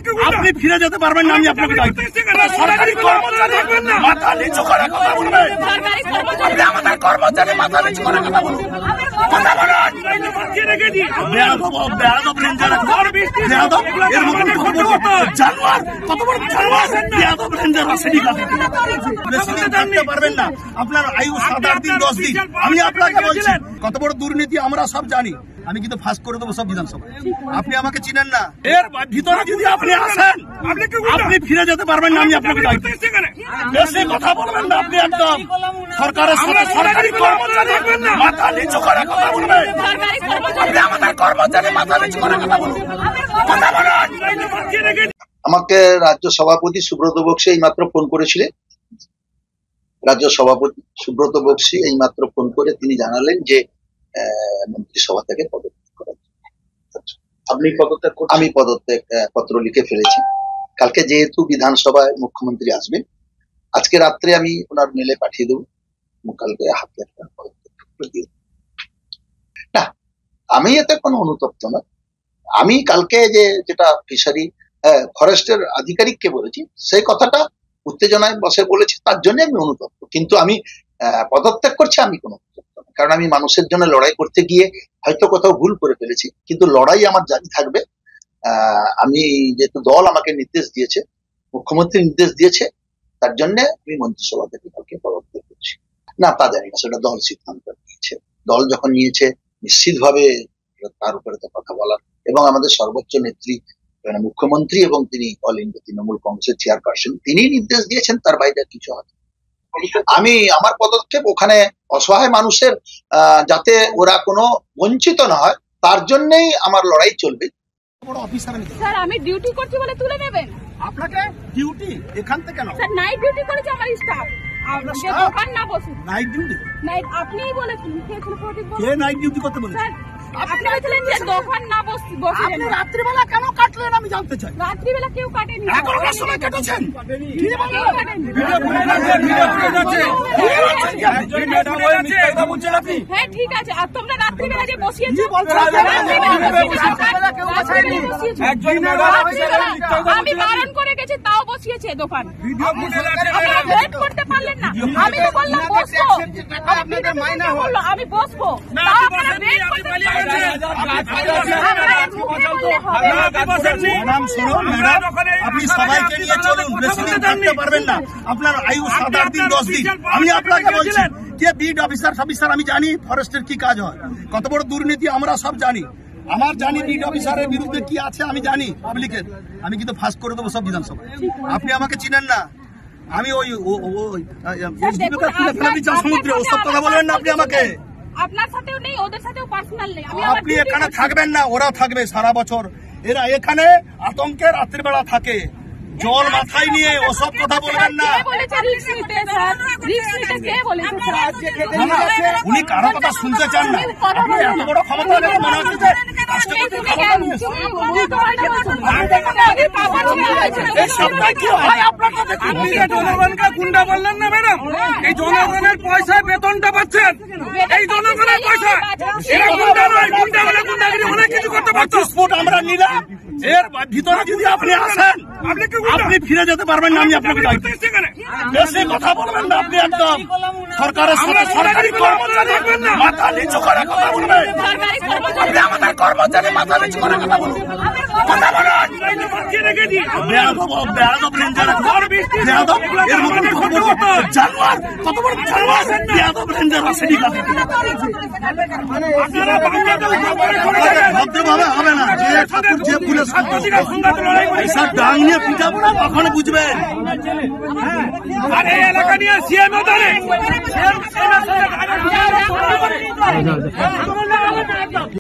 আপনি ফিরে যেতে পারবেন না। আমি আপনাকে সরকারি কর্মচারী মাথা নিচু করে কথা বলবেন। আপনি আমাদের কর্মচারী মাথা নিচু করে কথা বলবেন। পারবেন না, আপনার আয়ু 7-8 দিন 10 দিন। আমি আপনাকে বলছি কত বড় দুর্নীতি আমরা সব জানি। আমি কিন্তু ফাঁস করে দেবো সব বিধানসভা। আপনি আমাকে চিনেন না। এর ভিতরে যদি আপনি আসেন আপনি ফিরে যেতে পারবেন না। আমি আপনাকে বেশি কথা বলবেন না। আপনি একদম সরকারের সাথে সরকারি কর্মচারী মাথা নিচু করে কথা বলবেন। আপনি আমাদের কর্মচারী মাথা নিচু করে কথা বলবেন। আমাকে রাজ্য সভাপতি সুব্রত বক্সী এইমাত্র ফোন করেছিলেন। রাজ্য সভাপতি সুব্রত বক্সী এইমাত্র ফোন করে তিনি জানালেন যে মন্ত্রিসভা থেকে পদত্যাগ করা। আপনি পদত্যাগ? আমি পদত্যাগ পত্র লিখে ফেলেছি। কালকে যেহেতু বিধানসভায় মুখ্যমন্ত্রী আসবেন, আজকে রাত্রে আমি ওনার মেলে পাঠিয়ে দেবো। কালকে হাতে একটা পদত্যাগ দিয়ে না, আমি এতে কোনো অনুতপ্ত না। আমি কালকে যেটা ফিশারি ফরেস্টের আধিকারিককে বলেছি সেই কথাটা উত্তেজনায় বসে বলেছি, তার জন্য আমি অনুতপ্ত। কিন্তু আমি পদত্যাগ করছি, আমি কোনো অনুতপ্ত না। কারণ আমি মানুষের জন্য লড়াই করতে গিয়ে হয়তো কোথাও ভুল করে ফেলেছি, কিন্তু লড়াই আমার জারি থাকবে। আমি যেহেতু দল আমাকে নির্দেশ দিয়েছে, মুখ্যমন্ত্রী নির্দেশ দিয়েছে, তার জন্য আমি মন্ত্রিসভা থেকে কালকে পদত্যাগ করছি। না, তা জানি না, সেটা দল সিদ্ধান্ত নিয়েছে। দল যখন নিয়েছে নিশ্চিতভাবে তার উপরে তো কথা বলার, এবং আমাদের সর্বোচ্চ নেত্রী মুখ্যমন্ত্রী এবং তিনি অল ইন্ডিয়া তৃণমূল কংগ্রেসের চেয়ারপারসন, তিনি নির্দেশ দিয়েছেন, তার বাইরে কিছু হয়। আমি আমার পদক্ষেপ ওখানে অসহায় মানুষের যাতে ওরা কোনো বঞ্চিত না হয় তার জন্যই আমার লড়াই চলবে। স্যার আমি ডিউটি করছি বলে তুলে নেবেন? আপনাকে ডিউটি এখান থেকে কেন? স্যার নাইট ডিউটি করেছে আমার স্টাফ। দোকান না বসুন। Night duty? নাইট আপনিই বলেছেন। কে নাইট ডিউটি করতে বলেছে? আপনি বলেছিলেন যে দোকান না বসুন। আপনি রাত্রিবেলা কেন কাটলেন আমি জানতে চাই। রাত্রিবেলা কেউ কাটেনি। 11টার সময় কেটেছেন। হ্যাঁ ঠিক আছে, আর তোমরা রাত্রিবেলা যে বসিয়েছো, আমি বারণ করে গেছি তাও বসিয়েছে দোকান। ওয়েট করতে পারলেন না। আমি তো বললাম বসবো, আমি বসবো, আপনি সবাইকে নিয়ে চলুন, বেশি দিন থাকতে পারবেন না। আপনার আয়ু 7-8 দিন 10 দিন। আমি আপনাকে বলছি যে বিড অফিসার আমি জানি ফরেস্টের কি কাজ হয়, কত বড় দুর্নীতি আমরা সব জানি। আমার জানি বিড অফিসারের বিরুদ্ধে কি আছে আমি জানি পাবলিকের। আমি কিন্তু ফাঁস করে দেবো সব বিধানসভা। আপনি আমাকে চিনেন না। আমি ওই সমুদ্রে ওসব কথা বলবেন না। আপনি আমাকে আপনার সাথেও নেই, ওদের সাথেও পার্সোনাল নেই। আপনি এখানে থাকবেন না, ওরা থাকবে সারা বছর। এরা এখানে আতঙ্কে রাত্রিবেলা থাকে, জল মাথায় নিয়ে ওসব কথা বলবেন না। উনি কারো কথা শুনতে চান না। আপনি এত বড় ক্ষমতা নেই, মনে হচ্ছে জনগণকে গুন্ডা বললেন না ম্যাডাম? এই জনগণের পয়সায় বেতনটা পাচ্ছেন, এই জনগণের পয়সা। এরা গুন্ডা নয়, গুন্ডা হলে গুন্ডাগিরি অনেক কিছু করতে পারতো। আমরা নিলাম। এর ভিতরে যদি আপনি আসেন আপনি ফিরে যেতে পারবেন না। আমি আপনাকে বেশি কথা বলবেন না। আপনি একদম সরকারের সাথে সরকারি কর্মচারী মাথা নিচু করে কথা বলবেন। আপনি আমাদের কর্মচারী মাথা নিচু করে কথা বলবেন। ভদ্রভাবে হবে না। যে ঠাকুর যে ফুলের এইসব ডাং নিয়ে পিঠাবো না, কখনো বুঝবেন। আর এই এলাকা নিয়ে সিএম